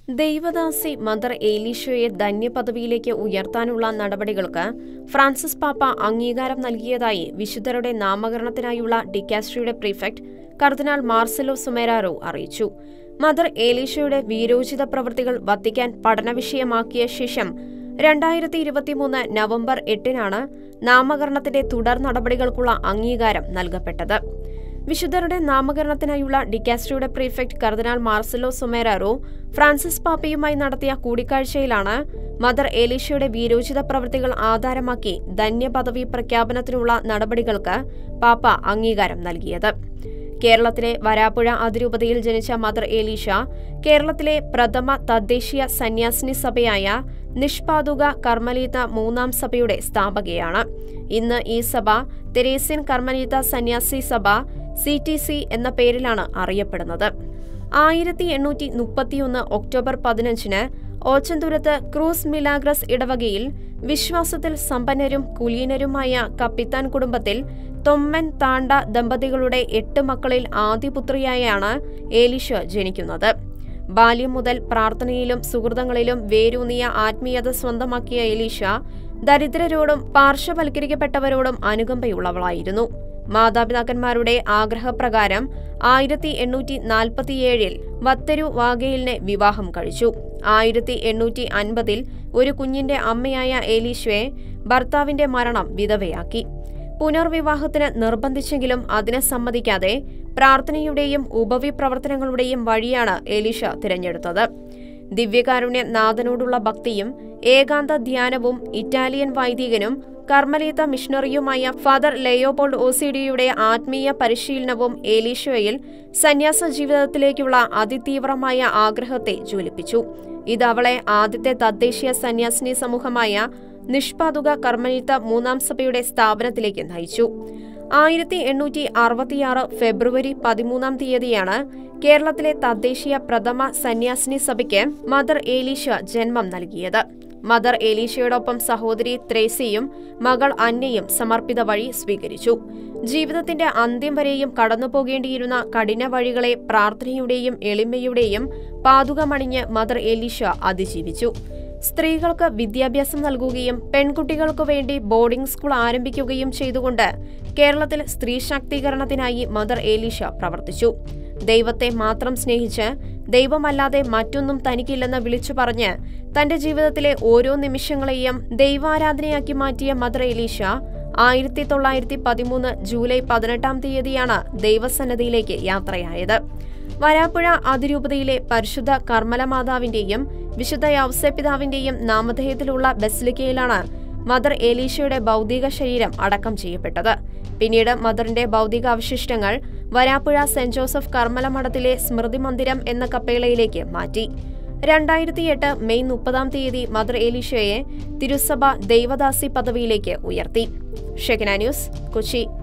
ദൈവദാസി mother ഏലീഷയെ ധന്യപദവിയിലേക്ക് ഉയർത്താനുള്ള നടപടികൾക്ക് Francis പാപ്പ അംഗീകാരം നൽകിയതായി വിശുദ്ധരുടെ നാമകരണത്തിനായുള്ള ഡിക്കാസ്ട്രിയുടെ പ്രീഫെക്ട് കർദിനാൾ മാർസെലോ സുമേരാരോ അറിയിച്ചു. മദർ ഏലീഷയുടെ വീരോചിത പ്രവൃത്തികൾ വത്തിക്കാൻ പഠനവിഷയമാക്കിയ ശേഷം 2023 നവംബർ 8-നാണ് നാമകരണത്തിന്റെ തുടർ നടപടികൾക്കുള്ള അംഗീകാരം നൽകപ്പെട്ടത്. വിശുദ്ധരുടെ നാമകരണത്തിനായുള്ള ഡിക്കാസ്ട്രിയുടെ പ്രീഫെക്ട് കർദിനാൾ മാർസെലോ സുമേരാരോ ഫ്രാൻസിസ് പാപ്പയുമായി നടത്തിയ കൂടിക്കാഴ്ചയിലാണ് മദർ ഏലീഷയുടെ വീരോചിത പ്രവൃത്തികൾ ആധാരമാക്കി ധന്യപദവി പ്രഖ്യാപനത്തിനുള്ള നടപടികൾക്ക് പാപ്പ അംഗീകാരം നൽകിയത്. കേരളത്തിലെ വരാപ്പുഴ അതിരൂപതയിൽ ജനിച്ച മദർ ഏലീഷ കേരളത്തിലെ പ്രഥമ തദ്ദേശീയ സന്യാസിനി സഭയായ നിഷ്പാദുക കർമ്മലീത്ത 3-ാം സഭയുടെ സ്ഥാപകയാണ്. ഇന്ന് ഈ സഭ തെരേസ്യൻ കർമ്മലീത്ത സന്യാസി സഭ CTC എന്ന പേരിലാണ് അറിയപ്പെടുന്നത്. 1831 ഒക്ടോബർ 15-ന് ഓച്ചന്തൂരത്ത് ക്രൂസ് മിലാഗ്രസ് ഇടവകയിൽ വിശ്വാസത്തിൽ സമ്പന്നരും കുലീനരുമായ കപ്പിത്താൻ കുടുംബത്തിൽ തൊമ്മൻ താണ്ട ദമ്പതികളുടെ 8 മക്കളിൽ ആദ്യപുത്രിയായാണ് ഏലീഷ ജനിക്കുന്നത്. ബാല്യം മുതൽ പ്രാർത്ഥനയിലും സുഹൃതങ്ങളിലും വേരൂന്നിയ ആത്മീയത സ്വന്തമാക്കിയ ഏലീഷ ദരിദ്രരോടും പാർശ്വവൽക്കരിക്കപ്പെട്ടവരോടും അനുകമ്പയുള്ളവളായിരുന്നു. മാതാപിതാക്കന്മാരുടെ ആഗ്രഹപ്രകാരം 1847-ൽ വത്തരു വാഗയിലിനെ വിവാഹം കഴിച്ചു. 1850-ൽ ഒരു കുഞ്ഞിന്റെ അമ്മയായ ഏലീഷയെ ഭർത്താവിന്റെ മരണം വിധവയാക്കി. പുനർവിവാഹത്തിന് നിർബന്ധിച്ചെങ്കിലും അതിന് സമ്മതിക്കാതെ പ്രാർത്ഥനയുടെയും ഉപവിപ്രവർത്തനങ്ങളുടെയും വഴിയാണ് ഏലീഷ തിരഞ്ഞെടുത്തത്. ദിവ്യകാരുണ്യ നാഥനോടുള്ള ഭക്തിയും ഏകാന്ത ധ്യാനവും ഇറ്റാലിയൻ വൈദികനും കർമ്മലീത്ത മിഷണറിയുമായ ഫാദർ ലെയോപോൾഡ് OCDയുടെ ആത്മീയ പരിശീലനവും ഏലീഷയിൽ സന്യാസ ജീവിതത്തിലേക്കുള്ള അതിതീവ്രമായ ആഗ്രഹത്തെ ജ്വലിപ്പിച്ചു. ഇത് അവളെ ആദ്യത്തെ തദ്ദേശീയ സന്യാസിനി സമൂഹമായ നിഷ്പാദുക കർമ്മലീത്ത 3-ാം സഭയുടെ സ്ഥാപനത്തിലേക്ക് നയിച്ചു. 1866 ഫെബ്രുവരി 13-ാം തീയതിയാണ് കേരളത്തിലെ തദ്ദേശീയ പ്രഥമ സന്യാസിനി സഭയ്ക്ക് മദർ ഏലീഷ ജന്മം നൽകിയത്. മദർ ഏലീഷയോടൊപ്പം സഹോദരി ത്രേസ്യയും മകൾ അന്നയും സമർപ്പിത വഴി സ്വീകരിച്ചു. ജീവിതത്തിന്റെ അന്ത്യം വരെയും കടന്നുപോകേണ്ടിയിരുന്ന കഠിന വഴികളെ പ്രാർത്ഥനയുടെയും എളിമയുടെയും പാതുകമണിഞ്ഞ് മദർ ഏലീഷ അതിജീവിച്ചു. സ്ത്രീകൾക്ക് വിദ്യാഭ്യാസം നൽകുകയും പെൺകുട്ടികൾക്കു വേണ്ടി ബോർഡിംഗ് സ്കൂൾ ആരംഭിക്കുകയും ചെയ്തുകൊണ്ട് കേരളത്തിൽ സ്ത്രീ ശാക്തീകരണത്തിനായി മദർ ഏലീഷ പ്രവർത്തിച്ചു. ദൈവത്തെ മാത്രം സ്നേഹിച്ച് ദൈവമല്ലാതെ മറ്റൊന്നും തനിക്കില്ലെന്ന് വിളിച്ചു പറഞ്ഞ് തന്റെ ജീവിതത്തിലെ ഓരോ നിമിഷങ്ങളെയും ദൈവാരാധനയാക്കി മാറ്റിയ മദർ ഏലീഷ 1913 ജൂലൈ 18-ാം തീയതിയാണ് ദൈവസന്നിധിയിലേക്ക് യാത്രയായത്. വരാപ്പുഴ അതിരൂപതയിലെ പരിശുദ്ധ കർമ്മല മാതാവിന്റെയും വിശുദ്ധ യൗസേപ്പിതാവിന്റെയും നാമധേയത്തിലുള്ള ബസിലിക്കയിലാണ് മദർ ഏലീഷയുടെ ഭൗതിക ശരീരം അടക്കം ചെയ്യപ്പെട്ടത്. പിന്നീട് മദറിന്റെ ഭൗതിക അവശിഷ്ടങ്ങൾ വരാപ്പുഴ സെന്റ് ജോസഫ് കർമ്മല മഠത്തിലെ സ്മൃതി മന്ദിരം എന്ന കപ്പേളയിലേക്ക് മാറ്റി. 2008 മെയ് 30-ാം തീയതി മദർ ഏലീഷയെ തിരുസഭ ദൈവദാസി പദവിയിലേക്ക് ഉയർത്തി. Shekinah news, Kochi.